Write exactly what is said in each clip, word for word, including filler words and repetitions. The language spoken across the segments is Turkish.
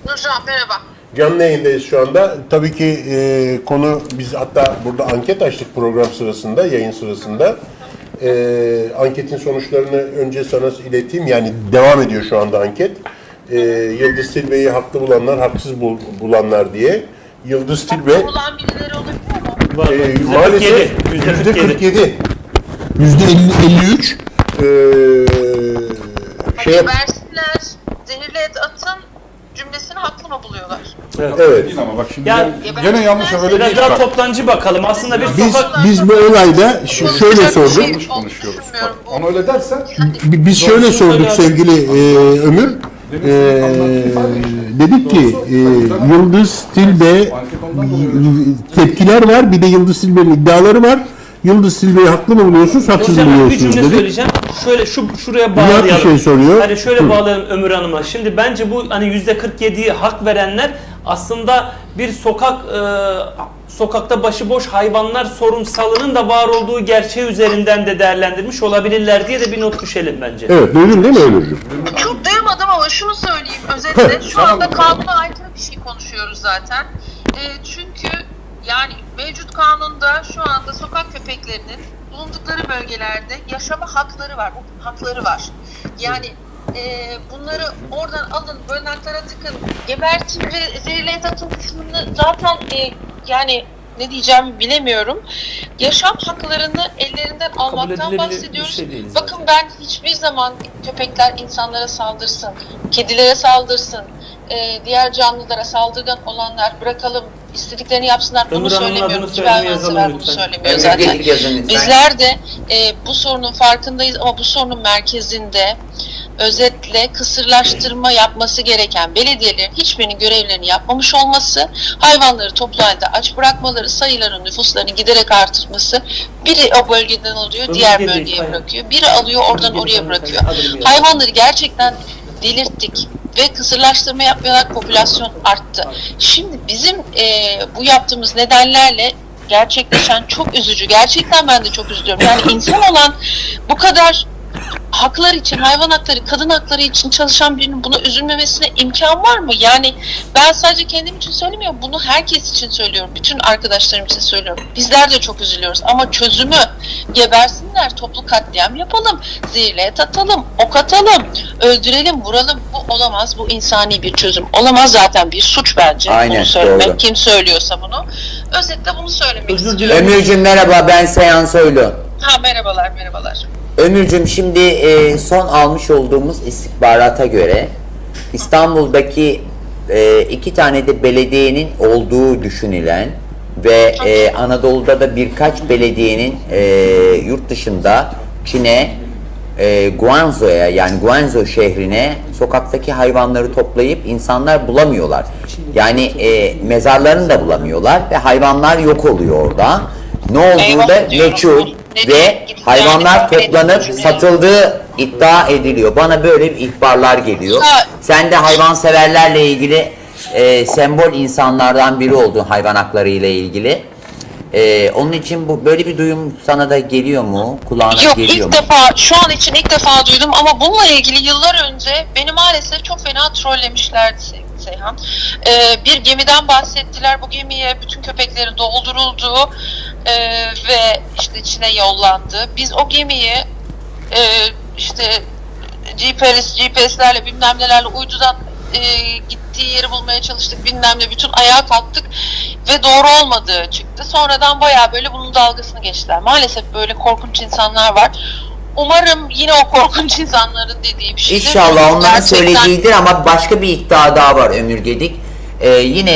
Nurcan merhaba. Canlı yayındayız şu anda. Tabii ki e, konu, biz hatta burada anket açtık program sırasında, yayın sırasında. E, anketin sonuçlarını önce sana ileteyim. Yani devam ediyor şu anda anket. E, Yıldız Tilbe'yi haklı bulanlar, haksız bul, bulanlar diye. Yıldız Tilbe... Haklı bulan birileri olabiliyor mu? E, maalesef yüzde kırk yedi. yüzde elli üç. E, şey versinler, zehirli et atın cümlesini haklı mı buluyorlar? Evet. Evet. Değil ama bak şimdi Yani, gene yanlış öyle biraz değil. daha Bak. toplancı bakalım. Aslında bir Biz, sokak... biz bu olayda şu, şöyle sorduk. Yanlış konuşuyoruz. Bak, onu öyle dersen Bi- Biz şöyle sorduk sevgili e, Ömür. E, dedik ki e, Yıldız Tilbe tepkiler var, bir de Yıldız Tilbe'nin iddiaları var. Yıldız Tilbe'yi haklı mı buluyorsunuz, haksız mı Hocam bir buluyorsunuz cümle dedik. söyleyeceğim. Şöyle şu şuraya Nihat bağlayalım. bir şey soruyor. Hani şöyle Hı. bağlayalım Ömür Hanım'a. Şimdi bence bu hani yüzde kırk yediye hak verenler aslında bir sokak e, sokakta başıboş hayvanlar sorunsalının da var olduğu gerçeği üzerinden de değerlendirmiş olabilirler diye de bir not düşelim bence. Evet, duydun değil mi Ömür'cüğüm? Çok duyamadım ama şunu söyleyeyim özetle. Şu anda kanuna aykırı bir şey konuşuyoruz zaten. E, çünkü yani mevcut kanunda şu anda sokak köpeklerinin bulundukları bölgelerde yaşama hakları var. Bu hakları var. Yani e, bunları oradan alın, barınaklara tıkın, gebertin ve zehirli et atın kısmını zaten e, yani ne diyeceğimi bilemiyorum. Yaşam haklarını ellerinden almaktan bahsediyoruz. Şey Bakın ben hiçbir zaman köpekler insanlara saldırsın, kedilere saldırsın, e, diğer canlılara saldırgan olanlar bırakalım, istediklerini yapsınlar. Bunu Ömür söylemiyorum. Hiçbir hayvansever bunu söylemiyor zaten. Bizler de e, bu sorunun farkındayız ama bu sorunun merkezinde özetle kısırlaştırma yapması gereken belediyelerin hiçbirinin görevlerini yapmamış olması, hayvanları toplu halde aç bırakmaları, sayıların, nüfuslarının giderek artırması, biri o bölgeden alıyor, Ömür diğer gedik, bölgeye hayır. bırakıyor, biri alıyor oradan Ömür oraya gedik, bırakıyor. hayır. Hayvanları gerçekten delirttik ve kısırlaştırma yapmayarak popülasyon arttı. Şimdi bizim e, bu yaptığımız nedenlerle gerçekleşen çok üzücü. Gerçekten ben de çok üzülüyorum. Yani insan olan bu kadar haklar için, hayvan hakları, kadın hakları için çalışan birinin buna üzülmemesine imkan var mı? Yani ben sadece kendim için söylemiyorum. Bunu herkes için söylüyorum. Bütün arkadaşlarım için söylüyorum. Bizler de çok üzülüyoruz. Ama çözümü gebersinler, toplu katliam yapalım, zehirli et atalım, ok atalım, öldürelim, vuralım. Bu olamaz. Bu insani bir çözüm. Olamaz, zaten bir suç bence. Aynen, bunu söylemek. doğru. Kim söylüyorsa bunu. Özetle bunu söylemek Özür istiyorum. Ömürcüğüm merhaba, ben Seyhan Soylu. Ha merhabalar, merhabalar. Ömürcüğüm şimdi e, son almış olduğumuz istihbarata göre İstanbul'daki e, iki tane de belediyenin olduğu düşünülen ve e, Anadolu'da da birkaç belediyenin e, yurt dışında Çin'e, e, Guangzhou'ya yani Guangzhou şehrine sokaktaki hayvanları toplayıp insanlar bulamıyorlar. Yani e, mezarlarını da bulamıyorlar ve hayvanlar yok oluyor orada. Ne olduğu da meçhul ve hayvanlar toplanıp satıldığı iddia ediliyor. Bana böyle bir ihbarlar geliyor. Sen de hayvanseverlerle ilgili e, sembol insanlardan biri oldun hayvan hakları ile ilgili. E, onun için bu böyle bir duyum sana da geliyor mu? Kulağına Yok, geliyor ilk mu? defa, şu an için ilk defa duydum ama bununla ilgili yıllar önce beni maalesef çok fena trollemişlerdi Seyhan. Ee, bir gemiden bahsettiler. Bu gemiye bütün köpeklerin doldurulduğu e, ve işte Çin'e yollandı. Biz o gemiyi e, işte G P S, G P S'lerle bilmem nelerle uydudan e, gittiği yeri bulmaya çalıştık, bilmem ne, bütün ayağa kalktık ve doğru olmadığı çıktı. Sonradan bayağı böyle bunun dalgasını geçtiler. Maalesef böyle korkunç insanlar var. Umarım yine o korkunç insanların dediği bir şeydir. İnşallah onların Gerçekten... söylediğidir ama başka bir iddia daha var Ömür Gedik. Ee, yine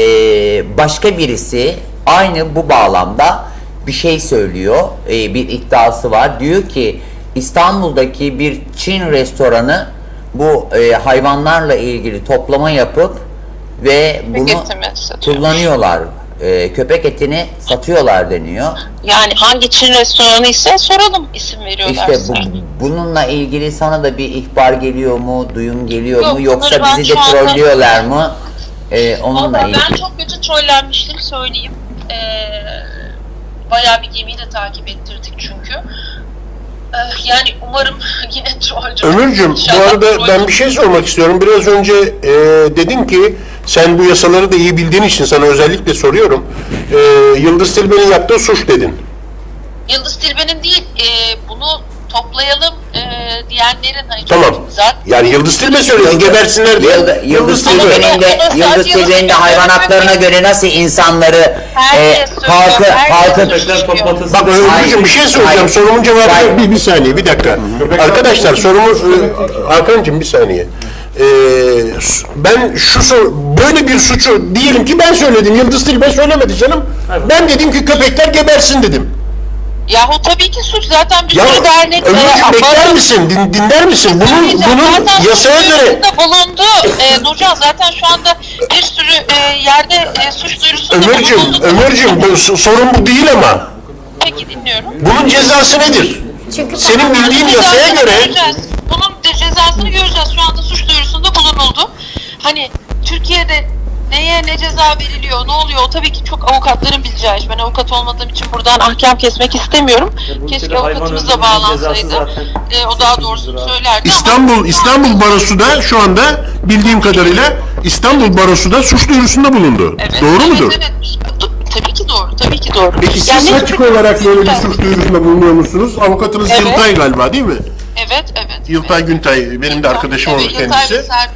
e, başka birisi aynı bu bağlamda bir şey söylüyor. Ee, bir iddiası var. Diyor ki İstanbul'daki bir Çin restoranı bu e, hayvanlarla ilgili toplama yapıp ve bunu kullanıyorlar. E, köpek etini satıyorlar deniyor. Yani hangi Çin restoranı ise soralım, isim veriyorlarsa. İşte bu, bununla ilgili sana da bir ihbar geliyor mu, duyum geliyor Yok, mu, yoksa ben bizi de şu anda- trollüyorlar mı? E, onunla Vallahi ilgili. ben çok kötü trollenmiştim söyleyeyim. Ee, bayağı bir gemiyi de takip ettirdik çünkü. Yani umarım yine trollcü. Ömürcüğüm, bu arada ben bir şey sormak istiyorum. Biraz önce e, dedin ki sen bu yasaları da iyi bildiğin için sana özellikle soruyorum. E, Yıldız Tilbe'nin yaptığı suç dedin. Yıldız Tilbe'nin değil, e, bunu toplayalım e, diyenlerin... Hani Tamam. Zaten, yani Yıldız Tilbe söyledi, gebersinler diye. Yıldız, Yıldız Tilbe'nin de Yıldız Tilbe'nin de hayvan haklarına göre nasıl insanları e, halkı halkı Bak Ömürcüğüm, bir şey soracağım. Sorumun cevabı bir, bir saniye, bir dakika. Arkadaşlar sorumu Hakan'cığım bir saniye. Ee, ben şu sor, böyle bir suçu diyelim ki ben söyledim, Yıldız Tilbe söylemedi canım. Evet. Ben dedim ki köpekler gebersin dedim. Yahu tabii ki suç, zaten bir Ya, sürü dernek... Ömürcüğüm bekler misin, din, dinler misin? Bunun, bunun yasaya göre... bulundu. E, Nurcan zaten şu anda bir sürü e, yerde e, suç duyurusunda Ömürcüğüm, bulundu. Ömürcüğüm bu, sorun bu değil ama. Peki dinliyorum. Bunun cezası nedir? Çünkü senin bildiğin yasaya göre... Göreceğiz. Bunun de cezasını göreceğiz. Şu anda suç duyurusunda bulunuldu. Hani Türkiye'de neye ne ceza veriliyor, ne oluyor? O tabii ki çok avukatların bileceği iş. Ben avukat olmadığım için buradan ahkam kesmek istemiyorum. Keşke avukatımızla bağlansaydı. E, o daha doğrusunu söylerdi. İstanbul ama... İstanbul Barosu da şu anda bildiğim kadarıyla İstanbul Barosu da suç duyurusunda bulundu. Evet, doğru evet, mudur? Evet. Tabii ki doğru. Tabii ki doğru. Peki siz yani açık olarak böyle bir suç duyurusunda bulunuyor musunuz? Avukatınız evet. Yıltay galiba değil mi? Evet, evet. Yıltay evet. Güntay benim de arkadaşım evet, olur kendisi.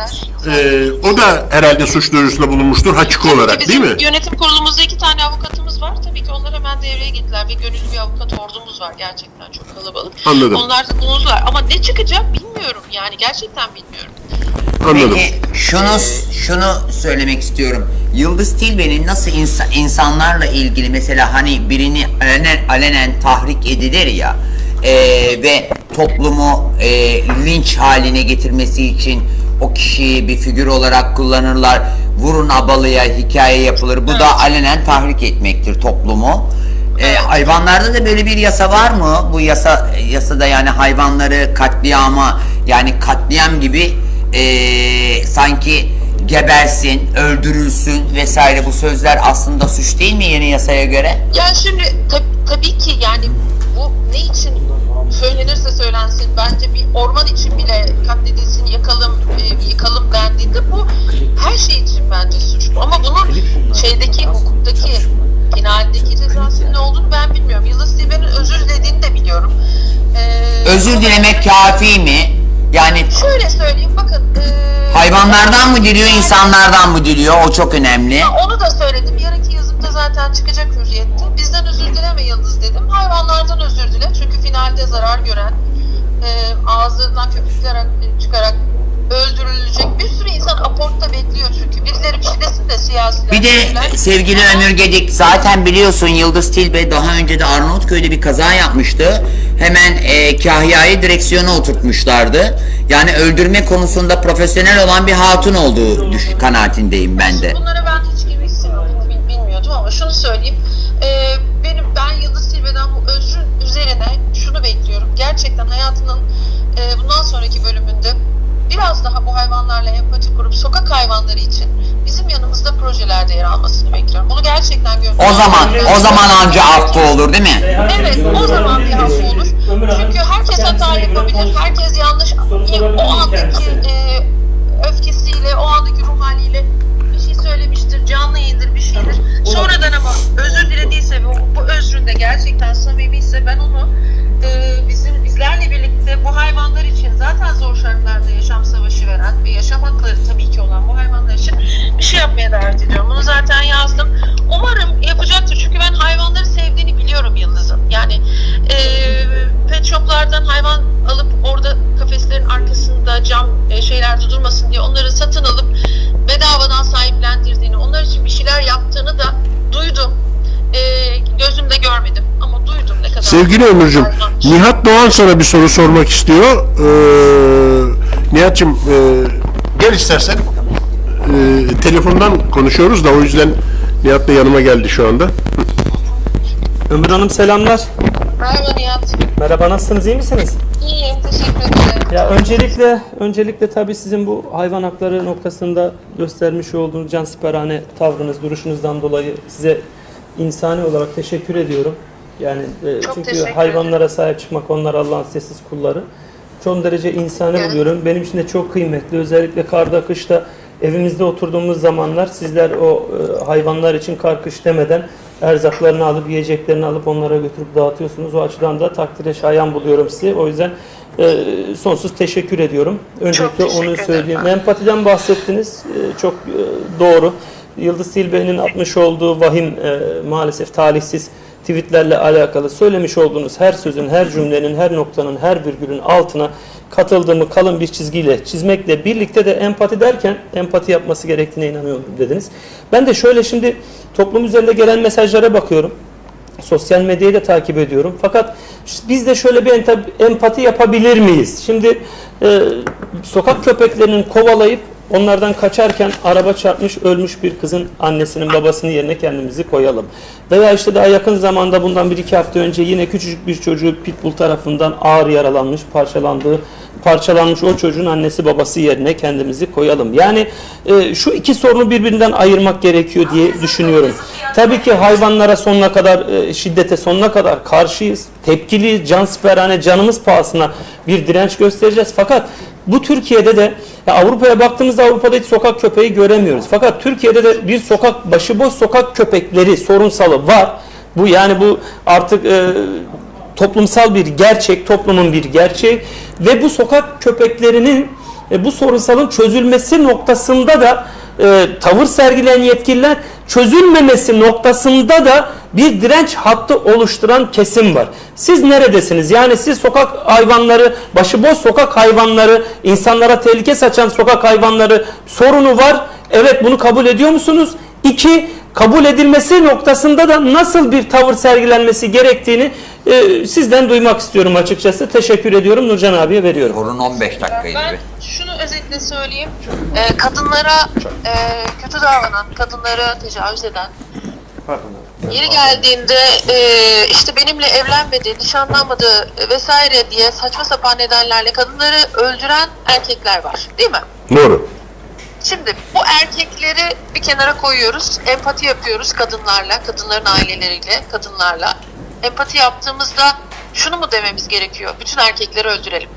Ee, o da herhalde suç duyurusunda bulunmuştur açık tabii olarak değil mi? Yönetim kurulumuzda iki tane avukatımız var. Tabii ki onlar hemen devreye gittiler ve gönüllü bir avukat ordumuz var. Gerçekten çok kalabalık. Anladım. Onlar da bulundular. Ama ne çıkacak bilmiyorum. Yani gerçekten bilmiyorum. Anladım. Peki şunu şunu söylemek istiyorum. Yıldız Tilbe'nin nasıl insa, insanlarla ilgili mesela hani birini alenen, alenen tahrik edilir ya e, ve toplumu e, linç haline getirmesi için o kişiyi bir figür olarak kullanırlar. Vurun abalıya hikaye yapılır. Bu evet. da alenen tahrik etmektir toplumu. E, hayvanlarda da böyle bir yasa var mı? Bu yasa yasada yani hayvanları katliama yani katliam gibi e, sanki gebersin, öldürülsün vesaire bu sözler aslında suç değil mi yeni yasaya göre? Yani şimdi tab tabii ki yani bu ne için söylenirse söylensin bence bir orman için bile katledilsin, yakalım, e, yıkalım dendiğinde bu her şey için bence suçlu. Ama bunun şeydeki, hukuktaki, finaldeki cezasının ne olduğunu ben bilmiyorum. Yıldız Tilbe'nin özür dilediğini de biliyorum. Ee, özür dilemek kafi mi? Yani şöyle söyleyeyim bakın. E, hayvanlardan mı diliyor, insanlardan mı diliyor? O çok önemli. Onu da söyledim. Yarınki yazımda zaten çıkacak Hürriyet'te. Bizden özür dileme Yıldız dedim. Hayvanlardan özür dile. Çünkü finalde zarar gören, e, ağzından köpükler çıkarak öldürülecek bir sürü insan aportta bekliyor çünkü. Birileri bir şey desin de siyasiler. Bir de şeyler. sevgili Ömür Gedik zaten biliyorsun Yıldız Tilbe daha önce de Arnavutköy'de bir kaza yapmıştı. Hemen e, Kahya'yı direksiyona oturtmuşlardı. Yani öldürme konusunda profesyonel olan bir hatun olduğu düş kanaatindeyim ben de. Bunlara ben hiç girmek istemiyorum. Bilmiyordum ama şunu söyleyeyim. Ee, benim ben Yıldız Tilbe'den bu özrün üzerine şunu bekliyorum. Gerçekten hayatının e, bundan sonraki bölümünde biraz daha bu hayvanlarla empati kurup sokak hayvanları için bizim yanımızda projelerde yer almasını bekliyorum. Bunu gerçekten görüyorum. O zaman o zaman anca affı olur değil mi? Evet, o zaman bir affı olur. Çünkü herkes hata yapabilir, herkes yanlış o andaki e, öfkesiyle, o andaki ruh haliyle bir şey söylemiştir, canlı yayındır, bir şeydir. Sonradan ama özür dilediyse ve bu özründe gerçekten samimiyse ben onu e, bizim bizlerle birlikte bu hayvanlar için zaten zor şartlarda yaşam savaşı veren ve yaşam hakları tabii ki olan bu hayvanlar için bir şey yapmaya davet ediyorum. Bunu zaten yazdım. Umarım yapacaktır çünkü ben hayvanları sevdiğini biliyorum Yıldız'ın. Yani e, pet shoplardan hayvan alıp orada kafeslerin arkasında cam e, şeylerde durmasın diye onları satın alıp bedavadan sahiplendirdiğini, onlar için bir şeyler yaptığını da duydum. E, gözümde görmedim ama duydum ne kadar. Sevgili Ömürcüğüm, Nihat Doğan sana bir soru sormak istiyor. Ee, Nihat'cığım e, gel istersen. E, telefondan konuşuyoruz da o yüzden Nihat da yanıma geldi şu anda. Ömür Hanım selamlar. Merhaba Nihat. Merhaba, nasılsınız, iyi misiniz? İyiyim, teşekkür ederim. Ya öncelikle öncelikle tabii sizin bu hayvan hakları noktasında göstermiş olduğunuz cansiperane tavrınız, duruşunuzdan dolayı size insani olarak teşekkür ediyorum. Yani e, Çok çünkü teşekkür hayvanlara sahip çıkmak, onlar Allah'ın sessiz kulları. Son derece insani Evet. buluyorum. Benim için de çok kıymetli. Özellikle karda, kışta evimizde oturduğumuz zamanlar sizler o e, hayvanlar için kar kış demeden erzaklarını alıp, yiyeceklerini alıp onlara götürüp dağıtıyorsunuz. O açıdan da takdire şayan buluyorum sizi. O yüzden e, sonsuz teşekkür ediyorum. Öncelikle teşekkür onu ederim. söyleyeyim. Empatiden bahsettiniz. E, çok e, doğru. Yıldız Tilbe'nin atmış olduğu vahim e, maalesef talihsiz tweetlerle alakalı söylemiş olduğunuz her sözün, her cümlenin, her noktanın, her virgülün altına katıldığımı kalın bir çizgiyle çizmekle birlikte de empati derken empati yapması gerektiğine inanıyorum dediniz. Ben de şöyle şimdi toplum üzerinde gelen mesajlara bakıyorum. Sosyal medyayı da takip ediyorum. Fakat biz de şöyle bir empati yapabilir miyiz? Şimdi e, sokak köpeklerinin kovalayıp onlardan kaçarken araba çarpmış ölmüş bir kızın annesinin babasının yerine kendimizi koyalım. Veya işte daha yakın zamanda bundan bir iki hafta önce yine küçücük bir çocuğu pitbull tarafından ağır yaralanmış, parçalandığı, parçalanmış o çocuğun annesi babası yerine kendimizi koyalım. Yani e, şu iki sorunu birbirinden ayırmak gerekiyor diye düşünüyorum. Tabii ki hayvanlara sonuna kadar, e, şiddete sonuna kadar karşıyız. Tepkiliyiz, cansiperane, canımız pahasına bir direnç göstereceğiz. Fakat bu Türkiye'de de Avrupa'ya baktığımızda Avrupa'da hiç sokak köpeği göremiyoruz. Fakat Türkiye'de de bir sokak başıboş sokak köpekleri sorunsalı var. Bu yani bu artık e, toplumsal bir gerçek, toplumun bir gerçeği ve bu sokak köpeklerinin e, bu sorunsalın çözülmesi noktasında da e, tavır sergileyen yetkililer, çözülmemesi noktasında da bir direnç hattı oluşturan kesim var. Siz neredesiniz? Yani siz sokak hayvanları, başıboş sokak hayvanları, insanlara tehlike saçan sokak hayvanları sorunu var. Evet, bunu kabul ediyor musunuz? İki, kabul edilmesi noktasında da nasıl bir tavır sergilenmesi gerektiğini e, sizden duymak istiyorum açıkçası. Teşekkür ediyorum. Nurcan abiye veriyorum. Sorun on beş dakikaydı. Ben şunu özetle söyleyeyim. Ee, kadınlara e, kötü davranan, kadınlara tecavüz eden, yeri geldiğinde e, işte benimle evlenmedi, nişanlanmadı vesaire diye saçma sapan nedenlerle kadınları öldüren erkekler var. Değil mi? Doğru. Şimdi bu erkekleri bir kenara koyuyoruz. Empati yapıyoruz kadınlarla, kadınların aileleriyle, kadınlarla. Empati yaptığımızda şunu mu dememiz gerekiyor? Bütün erkekleri öldürelim.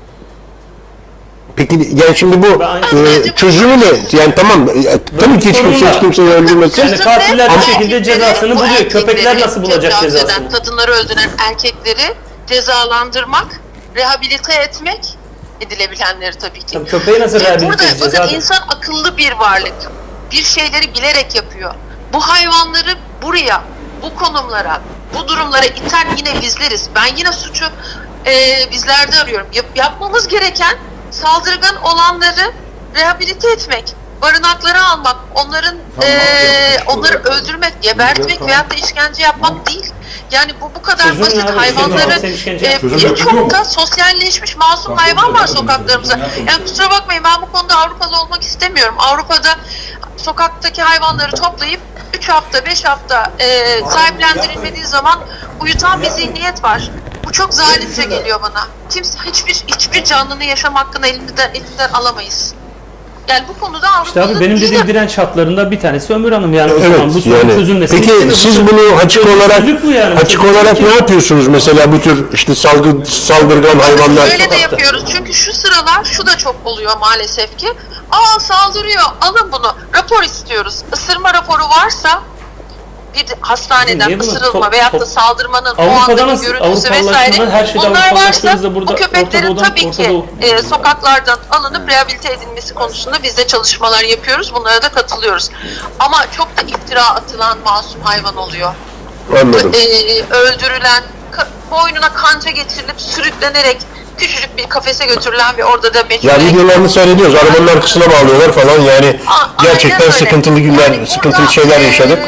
Peki yani şimdi bu e, çözümü ne? Yani tamam e, tabii ki hiç kimse hiç kimseyi öldürmesin. Yani katiller bir şekilde cezasını bu buluyor. Köpekler nasıl bulacak tecavüz eden, cezasını? kadınları öldüren erkekleri cezalandırmak, rehabilite etmek, edilebilenleri tabii ki. Tabii köpeği nasıl Ee, rehabilite Burada edeceğiz bakın abi? insan akıllı bir varlık. Bir şeyleri bilerek yapıyor. Bu hayvanları buraya, bu konumlara, bu durumlara iten yine bizleriz. Ben yine suçu e, bizlerde arıyorum. Yap, yapmamız gereken saldırgan olanları rehabilite etmek, barınaklara almak, onların e, onları öldürmek, gebertmek veyahut da işkence yapmak değil. Yani bu bu kadar Çözüm basit. abi, Hayvanları işkence e, Çözüm birçok yapıyor da sosyalleşmiş masum hayvan var sokaklarımızda. Yani kusura bakmayın, ben bu konuda Avrupalı olmak istemiyorum. Avrupa'da sokaktaki hayvanları toplayıp üç hafta, beş hafta e, sahiplendirilmediği zaman uyutan bir zihniyet var. Bu çok zalimce geliyor bana. Kimse hiçbir hiçbir canlının yaşam hakkını elinden elinden alamayız. Yani bu konuda Avrupa'da İşte abi benim dediğim direnç hatlarında bir tanesi Ömür Hanım, yani o Evet, zaman bu sorun yani. çözülmesini Peki istemiyor. siz bunu açık Çözüm- olarak çözüm bu yani. açık Çözüm olarak ki- ne yapıyorsunuz mesela bu tür işte salgı saldırgan hayvanlar? Öyle de sokakta. yapıyoruz. Çünkü şu sıralar şu da çok oluyor maalesef ki. Aa, saldırıyor, alın bunu. Rapor istiyoruz. Isırma raporu varsa bir hastaneden Niye bunu? ısırılma Top- veyahut da top- saldırmanın o Avrupa'da andaki nasıl? görüntüsü Avrupalılaşmanın vesaire. her şeyde Bunlar varsa Avrupalılaştığımızda burada bu köpeklerin Orta Doğu'dan- tabii Orta ki Doğu- e, sokaklardan alınıp rehabilite edilmesi konusunda biz de çalışmalar yapıyoruz. Bunlara da katılıyoruz. Ama çok da iftira atılan masum hayvan oluyor. Anladım. E, öldürülen, ka- boynuna kanca geçirilip sürüklenerek küçücük bir kafese götürülen ve orada da meçhul. Ya videolarını seyrediyoruz. Arabanın arkasına bağlıyorlar falan yani Aa, gerçekten aynen öyle. sıkıntılı günler, Yani sıkıntılı burada, şeyler e, yaşadık.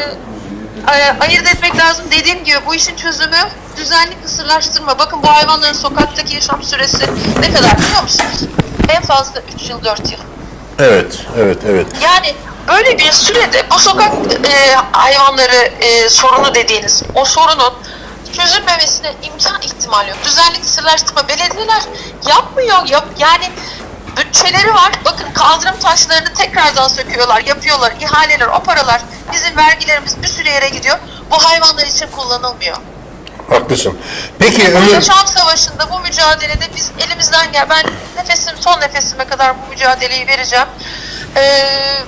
e, ayırt etmek lazım. Dediğim gibi bu işin çözümü düzenli kısırlaştırma. Bakın bu hayvanların sokaktaki yaşam süresi ne kadar biliyor musunuz? En fazla üç yıl, dört yıl. Evet, evet, evet. Yani böyle bir sürede bu sokak e, hayvanları e, sorunu dediğiniz o sorunun çözülmemesine imkan ihtimal yok. Düzenli kısırlaştırma belediyeler yapmıyor. Yap, yani bütçeleri var. Bakın kaldırım taşlarını tekrardan söküyorlar, yapıyorlar. İhaleler, o paralar, bizim vergilerimiz bir sürü yere gidiyor. Bu hayvanlar için kullanılmıyor. Haklısın. Peki Bu Ömür, yaşam savaşında, bu mücadelede biz elimizden gel. Ben nefesim, son nefesime kadar bu mücadeleyi vereceğim. Ee,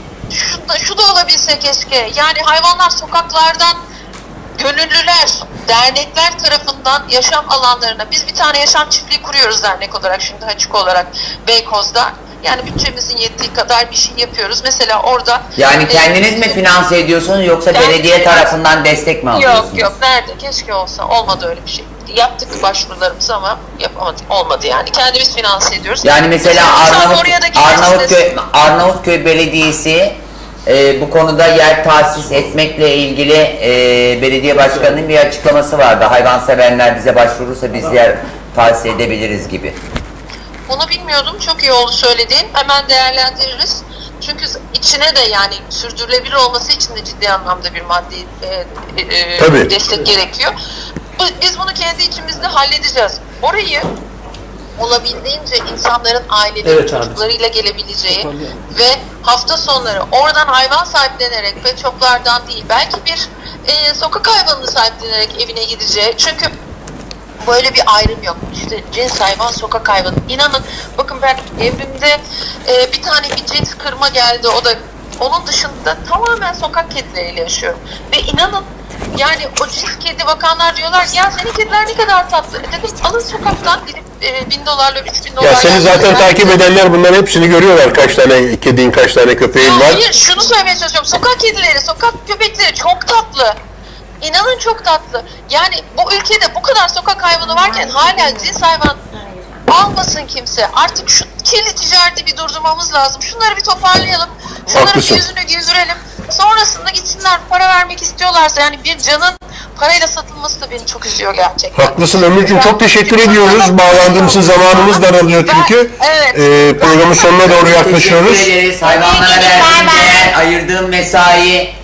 şu, da, şu da olabilse keşke. Yani hayvanlar sokaklardan gönüllüler, dernekler tarafından yaşam alanlarına, biz bir tane yaşam çiftliği kuruyoruz dernek olarak şimdi açık olarak Beykoz'da. Yani bütçemizin yettiği kadar bir şey yapıyoruz. Mesela orada... Yani kendiniz e, mi finanse ediyorsunuz yoksa Ben- belediye tarafından destek mi alıyorsunuz? Yok yok, nerede? Keşke olsa. Olmadı öyle bir şey. Yaptık başvurularımızı ama yapamadık. Olmadı yani. Kendimiz finanse ediyoruz. Yani mesela insan Arnavut, oraya da gitmek Arnavutköy, istesin. Arnavutköy Belediyesi e, bu konuda yer tahsis etmekle ilgili e, belediye başkanının bir açıklaması vardı. Hayvanseverler bize başvurursa biz yer tahsis edebiliriz gibi. Bunu bilmiyordum. Çok iyi oldu söylediğin. Hemen değerlendiririz. Çünkü içine de yani sürdürülebilir olması için de ciddi anlamda bir maddi e, e, Tabii. destek gerekiyor. Bu- Biz bunu kendi içimizde halledeceğiz. Orayı olabildiğince insanların aileleri, Evet abi. çocuklarıyla gelebileceği ve hafta sonları oradan hayvan sahiplenerek, pet shoplardan değil, belki bir e, sokak hayvanını sahiplenerek evine gideceği. Çünkü böyle bir ayrım yok. İşte cins hayvan, sokak hayvanı. İnanın, bakın ben evimde e, bir tane bir cins kırma geldi. O da onun dışında tamamen sokak kedileriyle yaşıyorum. Ve inanın, yani o cins kedi bakanlar diyorlar ki ya senin kediler ne kadar tatlı. E dedim alın sokaktan gidip e, bin dolarla, üç bin dolarla. ya seni zaten takip edenler bunların hepsini görüyorlar. Kaç tane kedin, kaç tane köpeğin Ya var. hayır, şunu söylemeye çalışıyorum. Sokak kedileri, sokak köpekleri çok tatlı. İnanın çok tatlı. Yani bu ülkede bu kadar sokak hayvanı varken hala cins hayvan almasın kimse. Artık şu kirli ticareti bir durdurmamız lazım. Şunları bir toparlayalım. Şunların Haklısın. yüzünü güldürelim. Sonrasında gitsinler, para vermek istiyorlarsa, yani bir canın parayla satılması da beni çok üzüyor gerçekten. Haklısın Ömürcüğüm, çok teşekkür ediyoruz. Bağlandığımız için zamanımız daralıyor çünkü. Ben- evet. Ee, programın sonuna doğru yaklaşıyoruz. Teşekkür ederiz. Hayvanlara verdiğin değer, ayırdığın mesai,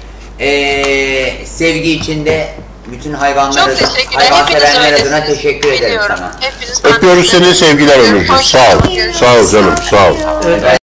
e, sevgi içinde bütün hayvanlara, Çok teşekkürler. Hepiniz hayvanseverler adına öylesiniz. teşekkür ederim Biliyorum. sana. Hepiniz Öpüyoruz seni, sevgiler Ömürcüğüm. Sağ ol. Sağ ol canım, sağ ol. Evet.